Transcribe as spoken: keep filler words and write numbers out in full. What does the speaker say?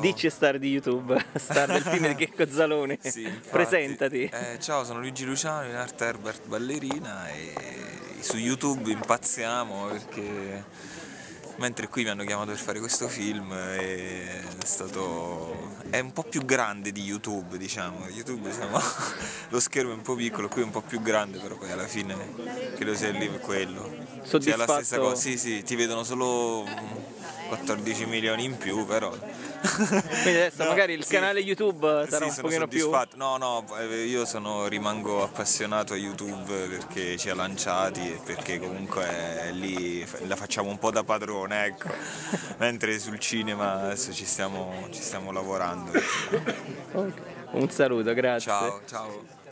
Dici star di YouTube, star del film di Checco Zalone. Sì, infatti. Presentati. Eh, ciao, sono Luigi Luciano, in arte Herbert Ballerina e su YouTube impazziamo perché mentre qui mi hanno chiamato per fare questo film e è stato è un po' più grande di YouTube, diciamo. YouTube siamo lo schermo è un po' piccolo, qui è un po' più grande, però poi alla fine credo sia lì quello. Cioè è la stessa cosa. Sì, sì, ti vedono solo quattordici milioni in più, però Quindi adesso no, magari il sì, canale YouTube sarà sì, un pochino più... No, no, io sono, rimango appassionato a YouTube perché ci ha lanciati e perché comunque lì la facciamo un po' da padrone, ecco. Mentre sul cinema adesso ci stiamo, ci stiamo lavorando. Un saluto, grazie. Ciao, ciao.